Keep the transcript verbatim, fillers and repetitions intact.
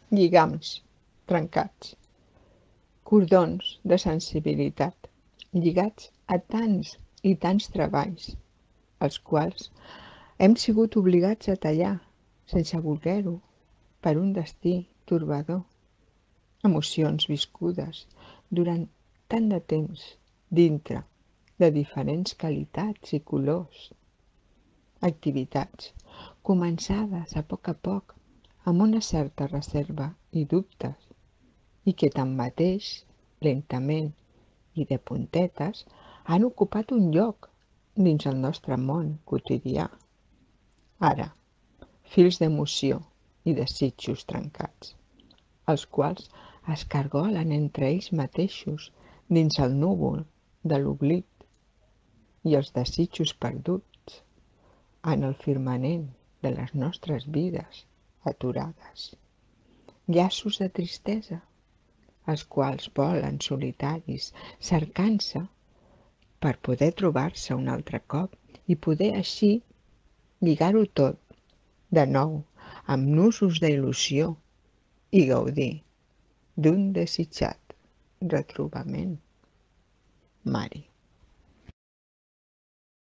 lligams trencats, cordons de sensibilitat, lligats a tants i tants treballs, els quals hem sigut obligats a tallar, sense voler-ho, per un destí torbador. Emocions viscudes durant tant de temps dintre de diferents qualitats i colors. Activitats començades a poc a poc amb una certa reserva i dubtes i que tanmateix, lentament i de puntetes, han ocupat un lloc dins el nostre món quotidià. Ara, fils d'emoció i desitjos trencats, els quals es cargolen entre ells mateixos dins el núvol de l'oblit i els desitjos perduts en el firmament de les nostres vides aturades. Llaços de tristesa, els quals volen solitaris, cercant-se per poder trobar-se un altre cop i poder així lligar-ho tot de nou amb nusos d'il·lusió i gaudir d'un desitjat retrobament. Mari.